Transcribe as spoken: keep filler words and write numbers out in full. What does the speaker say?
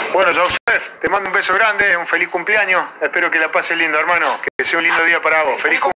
Bueno, Joseph, te mando un beso grande, un feliz cumpleaños. Espero que la pases lindo, hermano. Que sea un lindo día para vos. Feliz cumpleaños.